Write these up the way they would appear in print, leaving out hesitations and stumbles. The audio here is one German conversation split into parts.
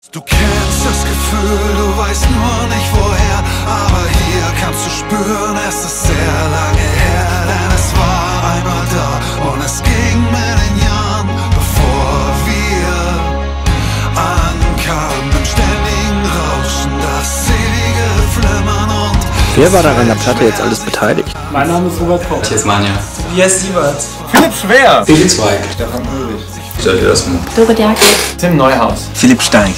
Du kennst das Gefühl, du weißt nur nicht woher, aber hier kannst du spüren, es ist sehr lange her, denn es war einmal da und es ging mit den Jahren, bevor wir ankamen, im ständigen Rauschen, das ewige Flimmern und... Wer war da an der Platte jetzt alles beteiligt? Mein Name ist Robert Koch. Matthias Manja. Tobias Siebert. Philipp Schwer. Felix Zweig. Stefan Ulrich. Sergio Erasmus. Dore Derke. Tim Neuhaus. Philipp Stein.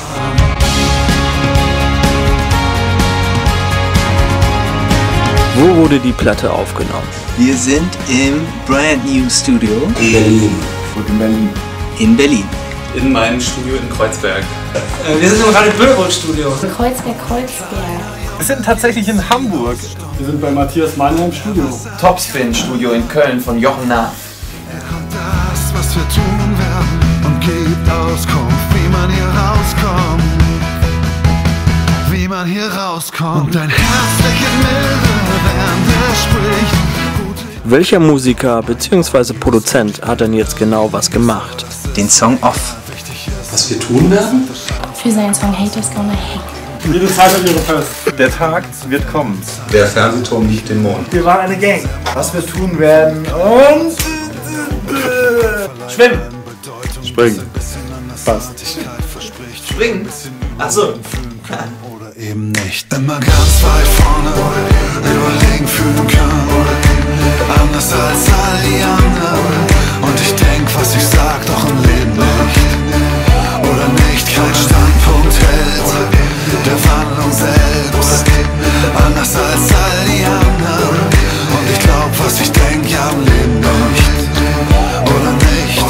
Wo wurde die Platte aufgenommen? Wir sind im Brand New Studio. In Berlin. Und in Berlin. In Berlin. In meinem Studio in Kreuzberg. Wir sind im Radio Böllbrot Studio. Kreuzberg. Wir sind tatsächlich in Hamburg. Wir sind bei Matthias Manja im Studio. Topspin Studio in Köln von Jochen Nath. Er hat das, was wir tun werden und gibt Auskunft, wie man hier rauskommt. Wie man hier rauskommt. Und dein Herz lächelt milde, während er spricht. Welcher Musiker bzw. Produzent hat denn jetzt genau was gemacht? Den Song Off. Was wir tun werden? Für seinen Song Haters Gonna Hate. Jede Zeit hat ihre Fest. Der Tag wird kommen. Der Fernsehturm liegt im Mond. Wir waren eine Gang. Was wir tun werden und... Schwimmen. Springen. Passt. Springen. Achso. Oder eben nicht. Immer ganz weit vorne, überlegen fühlen können. Anders als all die anderen. Und ich denk, was ich sag, doch im Leben nicht. Oder nicht, kein Standpunkt hält. Der Wandlung selbst. Anders als all die anderen. Und ich glaub, was ich denk, ja im Leben nicht. Oder nicht.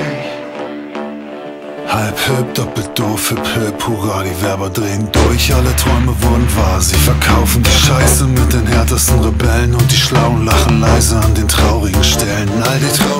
Halb hip, doppelt doof, hip, hurra, die Werber drehen durch, alle Träume wurden wahr. Sie verkaufen die Scheiße mit den härtesten Rebellen und die Schlauen lachen leise an den traurigen Stellen. All die